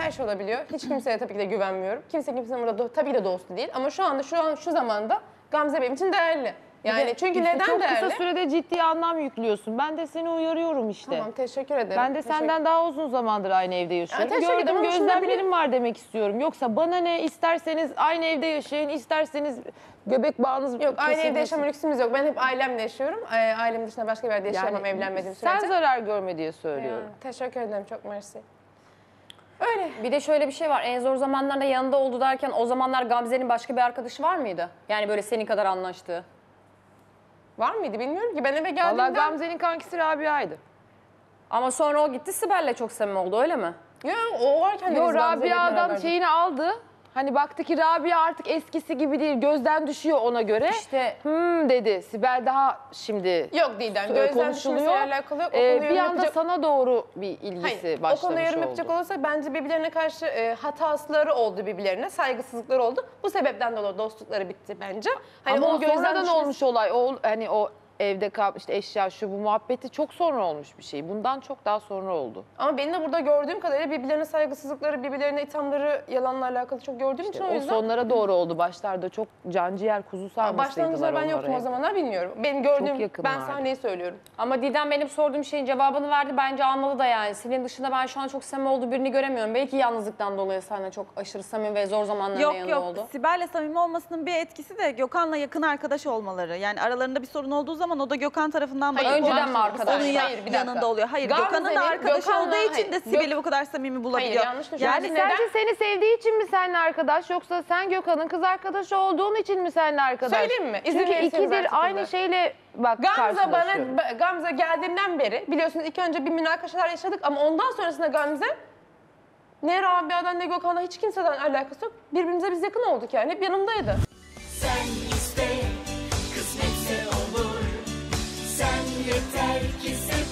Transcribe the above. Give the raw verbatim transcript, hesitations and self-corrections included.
her şey olabiliyor. Hiç kimseye tabii ki de güvenmiyorum. Kimse kimsenin burada tabii ki de dostu değil. Ama şu anda şu an şu zamanda Gamze benim için değerli. Yani de, çünkü işte neden çok değerli? Çok kısa sürede ciddi anlam yüklüyorsun. Ben de seni uyarıyorum işte. Tamam, teşekkür ederim. Ben de teşekkür... senden daha uzun zamandır aynı evde yaşıyorum. Ya, Gördüm, gözlemlerim var demek istiyorum. Yoksa bana ne, isterseniz aynı evde yaşayın, isterseniz göbek bağınız... Yok, aynı evde yaşama lüksümüz yok. Ben hep ailemle yaşıyorum. Ailem dışında başka bir yerde yaşayamam, yani, evlenmediğim sürece. Sen zarar görme diye söylüyorum. Yani, teşekkür ederim, çok mersi. Öyle. Bir de şöyle bir şey var. En zor zamanlarda yanında oldu derken o zamanlar Gamze'nin başka bir arkadaşı var mıydı? Yani böyle senin kadar anlaştığı. Var mıydı bilmiyorum ki. Ben eve geldiğimde... Valla Gamze'nin kankisi Rabia'ydı. Ama sonra o gitti Sibel'le çok samimi oldu, öyle mi? Yok, o varken de Yo, biz Rabia'dan şeyini aldı. Hani baktı ki Rabia artık eskisi gibi değil, gözden düşüyor ona göre. İşte hmm dedi. Sibel daha şimdi yok Didem, gözden düşmesiyle alakalı yok. Ee, bir anda yapacak... sana doğru bir ilgisi Hayır, başlamış o konuda yorum oldu. yapacak olursa bence birbirlerine karşı e, hatasları oldu birbirlerine, saygısızlıkları oldu. Bu sebepten dolayı dostlukları bitti bence. Hani ama o sonradan düşmesi... olmuş olay. O, hani o evde kal, işte eşya şu bu muhabbeti çok sonra olmuş bir şey. Bundan çok daha sonra oldu. Ama benim de burada gördüğüm kadarıyla birbirlerine saygısızlıkları, birbirlerine ithamları, yalanla alakalı çok gördüğüm işte için o o yüzden... sonlara doğru oldu. Başlarda çok canciğer kuzu sarmasıydılar başlangıçta ben yoktum o zamanlar, bilmiyorum. Benim gördüğüm, ben sahneyi söylüyorum. Ama Didem benim sorduğum şeyin cevabını verdi. Bence almalı da yani. Senin dışında ben şu an çok samimi olduğu birini göremiyorum. Belki yalnızlıktan dolayı seninle çok aşırı samimi ve zor zamanlarda yok, yanında yok. oldu. Yok yok. Sibel'le samimi olmasının bir etkisi de Gökhan'la yakın arkadaş olmaları. Yani aralarında bir sorun olduğu zaman o da Gökhan tarafından Hayır, önceden mi arkadaş? Onun ya, Hayır, bir yanında oluyor. Hayır, Gökhan'ın da arkadaş olduğu için de Sibel'i bu kadar samimi bulabiliyor. Hayır, yanlış yani neden? sence seni sevdiği için mi seninle arkadaş, yoksa sen Gökhan'ın kız arkadaşı olduğun için mi seninle arkadaş? Söyleyeyim mi? İzin Çünkü verirseniz ikidir artık aynı burada. şeyle bak Gamze bana, Gamze geldiğinden beri biliyorsunuz ilk önce bir münakaşalar yaşadık ama ondan sonrasında Gamze ne Rabia'dan ne Gökhan'dan hiç kimseden alakası yok. Birbirimize biz yakın olduk yani, hep yanımdaydı. Sen iste, kısmetse olur. Sen yeter ki sev.